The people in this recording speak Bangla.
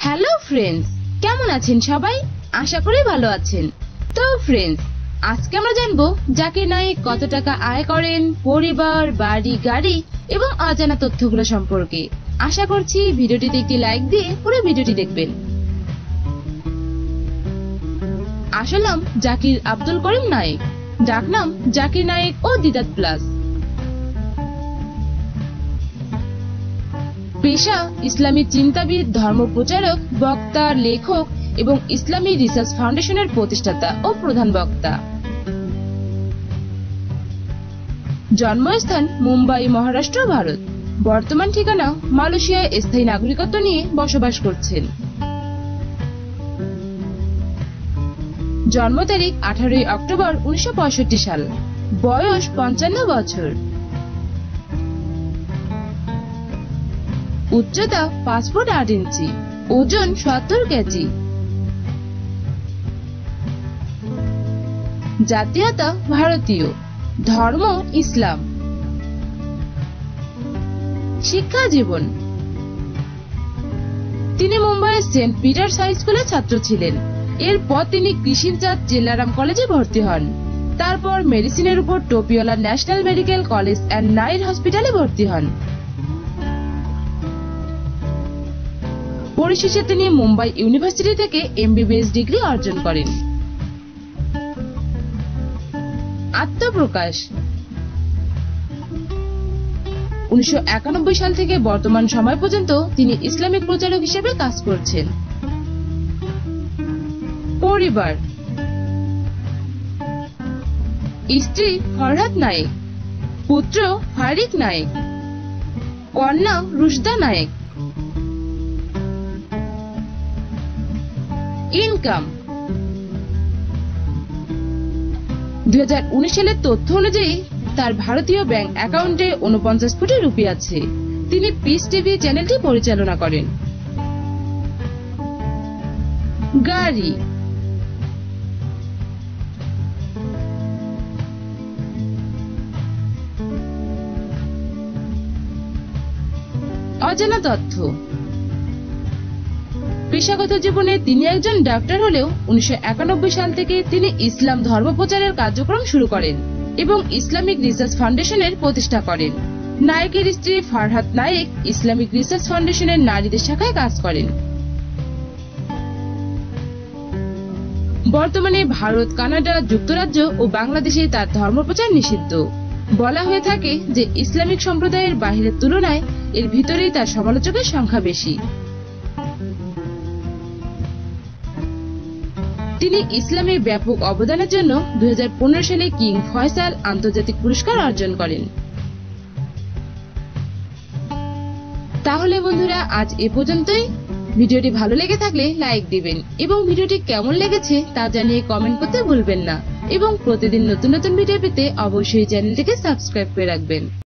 হ্যালো ফ্রেন্ডস, কেমন আছেন সবাই? আশা করি ভালো আছেন। তো ফ্রেন্ডস, আজকে আমরা জানবো জাকির নায়েক কত টাকা আয় করেন, পরিবার, বাড়ি, গাড়ি এবং অজানা তথ্যগুলো সম্পর্কে। আশা করছি ভিডিওটিতে একটি লাইক দিয়ে পুরো ভিডিওটি দেখবেন। আসল নাম জাকির আব্দুল করিম নায়েক, ডাকনাম জাকির নায়েক ও দিদাত প্লাস। পেশা ইসলামী চিন্তাবিদ, ধর্ম প্রচারক, বক্তা, লেখক এবং ইসলামী রিসার্চ ফাউন্ডেশনের প্রতিষ্ঠাতা ও প্রধান বক্তা। জন্মস্থান মুম্বাই, মহারাষ্ট্র, ভারত। বর্তমান ঠিকানা মালয়েশিয়ায় স্থায়ী নাগরিকত্ব নিয়ে বসবাস করছেন। জন্ম তারিখ 18 অক্টোবর 1965 সাল। বয়স 55 বছর। উচ্চতা 5 ফুট 8 ইঞ্চি। ওজন 70 কেজি। জাতীয়তা ভারতীয়। ধর্ম ইসলাম। শিক্ষা জীবন। তিনি মুম্বাইয়ের সেন্ট পিটার্স হাই স্কুলের ছাত্র ছিলেন। এরপর তিনি কৃষিচাঁদ জেলারাম কলেজে ভর্তি হন। তারপর মেডিসিনের উপর Topiwala national medical college and নাইট হসপিটালে ভর্তি হন। পরিশেষে তিনি মুম্বাই ইউনিভার্সিটি থেকে এমবিবিএস ডিগ্রি অর্জন করেন। আত্মপ্রকাশ। 1991 সাল থেকে বর্তমান সময় পর্যন্ত তিনি ইসলামিক প্রচারক হিসেবে কাজ করছেন। পরিবার। স্ত্রী ফরহাদ নায়েক, পুত্র ফারিক নায়েক, কন্যা রুশদা নায়েক। ইনকাম। 2019 সালের তথ্য অনুযায়ী তার ভারতীয় ব্যাংক অ্যাকাউন্টে 49 কোটি রুপি আছে। তিনি পিস টিভি চ্যানেলটি পরিচালনা করেন। গাড়ি। অজানা তথ্য। পেশাগত জীবনে তিনি একজন ডাক্তার হলেও 1991 সাল থেকে তিনি ইসলাম ধর্ম প্রচারের কার্যক্রম শুরু করেন এবং ইসলামিক রিসার্চ ফাউন্ডেশনের প্রতিষ্ঠা করেন। নায়েকের স্ত্রী ফরহাদ নায়েক ইসলামিক রিসার্চ ফাউন্ডেশনের নারীদের শাখায় কাজ করেন। বর্তমানে ভারত, কানাডা, যুক্তরাজ্য ও বাংলাদেশে তার ধর্মপ্রচার নিষিদ্ধ। বলা হয়ে থাকে যে ইসলামিক সম্প্রদায়ের বাহিরের তুলনায় এর ভিতরেই তার সমালোচকের সংখ্যা বেশি। তিনি ইসলামের ব্যাপক অবদানের জন্য 2015 সালে কিং ফয়সাল আন্তর্জাতিক পুরস্কার অর্জন করেন। তাহলে বন্ধুরা, আজ এ পর্যন্তই। ভিডিওটি ভালো লেগে থাকলে লাইক দিবেন এবং ভিডিওটি কেমন লেগেছে তা জানিয়ে কমেন্ট করতে ভুলবেন না এবং প্রতিদিন নতুন নতুন ভিডিও পেতে অবশ্যই চ্যানেলটিকে সাবস্ক্রাইব করে রাখবেন।